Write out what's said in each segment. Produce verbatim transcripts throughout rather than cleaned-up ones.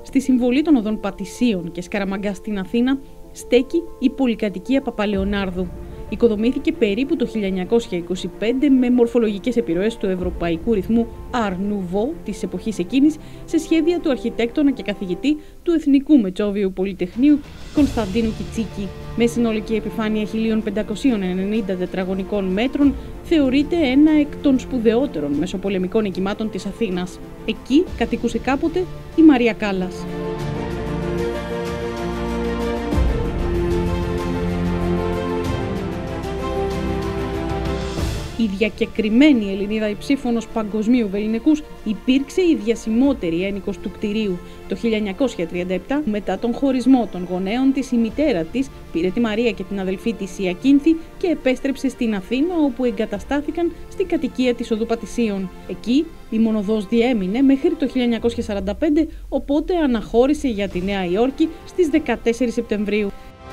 στη συμβολή των οδών Πατησίων και Σκαραμαγκά στην Αθήνα, στέκει η πολυκατοικία Παπαλεωνάρδου. Οικοδομήθηκε περίπου το χίλια εννιακόσια είκοσι πέντε με μορφολογικές επιρροές του ευρωπαϊκού ρυθμού Art Nouveau της εποχής εκείνης, σε σχέδια του αρχιτέκτονα και καθηγητή του Εθνικού Μετσόβιου Πολυτεχνείου Κωνσταντίνου Κιτσίκη. Με συνολική επιφάνεια χίλια πεντακόσια ενενήντα τετραγωνικών μέτρων, θεωρείται ένα εκ των σπουδαιότερων μεσοπολεμικών οικημάτων της Αθήνας. Εκεί κατοικούσε κάποτε η Μαρία Κάλλας. Η διακεκριμένη Ελληνίδα υψήφωνος παγκοσμίου βεληνικούς υπήρξε η διασημότερη ένικος του κτηρίου. Το χίλια εννιακόσια τριάντα επτά, μετά τον χωρισμό των γονέων της, η μητέρα της πήρε τη Μαρία και την αδελφή της Ιακίνθη και επέστρεψε στην Αθήνα, όπου εγκαταστάθηκαν στην κατοικία της οδού Πατησίων. Εκεί η μονοδός διέμεινε μέχρι το χίλια εννιακόσια σαράντα πέντε, οπότε αναχώρησε για τη Νέα Υόρκη στις δεκατέσσερις Σεπτεμβρίου.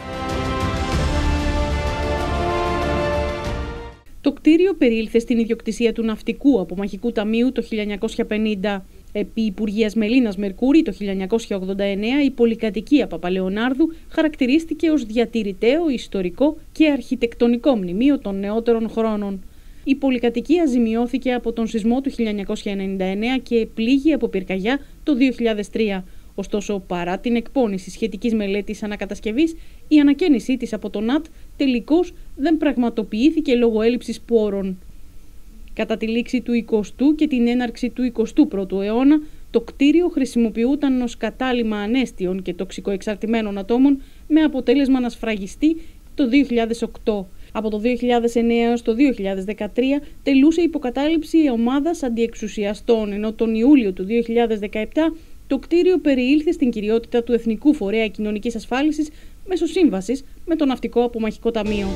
Το κτίριο περιήλθε στην ιδιοκτησία του Ναυτικού Απομαχικού Ταμείου το χίλια εννιακόσια πενήντα. Επί Υπουργείας Μελίνας Μερκούρη το χίλια εννιακόσια ογδόντα εννέα, η πολυκατοικία Παπαλεωνάρδου χαρακτηρίστηκε ως διατηρηταίο, ιστορικό και αρχιτεκτονικό μνημείο των νεότερων χρόνων. Η πολυκατοικία ζημιώθηκε από τον σεισμό του χίλια εννιακόσια ενενήντα εννέα και πλήγη από πυρκαγιά το δύο χιλιάδες τρία. Ωστόσο, παρά την εκπόνηση σχετικής μελέτης ανακατασκευής, η ανακαίνισή της από το ΝΑΤ τελικώς δεν πραγματοποιήθηκε λόγω έλλειψης πόρων. Κατά τη λήξη του εικοστού και την έναρξη του εικοστού πρώτου αιώνα, το κτίριο χρησιμοποιούταν ως κατάλυμμα ανέστιων και τοξικοεξαρτημένων ατόμων, με αποτέλεσμα να σφραγιστεί το δύο χιλιάδες οκτώ. Από το δύο χιλιάδες εννέα έως το δύο χιλιάδες δεκατρία τελούσε υποκατάληψη ομάδας αντιεξουσιαστών, ενώ τον Ιούλιο του δύο χιλιάδες δεκαεπτά το κτίριο περιήλθε στην κυριότητα του Εθνικού Φορέα Κοινωνικής Ασφάλισης μέσω σύμβασης με το Ναυτικό Απομαχικό Ταμείο.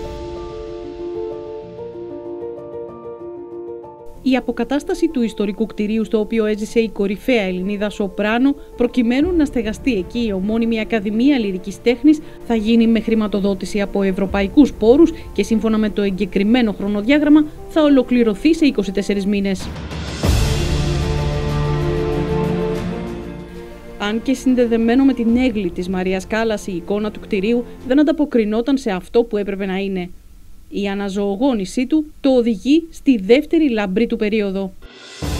Η αποκατάσταση του ιστορικού κτηρίου, στο οποίο έζησε η κορυφαία Ελληνίδα σοπράνο, προκειμένου να στεγαστεί εκεί η ομώνυμη Ακαδημία Λυρικής Τέχνης, θα γίνει με χρηματοδότηση από ευρωπαϊκούς πόρους και σύμφωνα με το εγκεκριμένο χρονοδιάγραμμα θα ολοκληρωθεί σε είκοσι τέσσερις μήνες. Αν και συνδεδεμένο με την έγκλη της Μαρίας Κάλλας, η εικόνα του κτηρίου δεν ανταποκρινόταν σε αυτό που έπρεπε να είναι. Η αναζωογόνησή του το οδηγεί στη δεύτερη λαμπρή του περίοδο.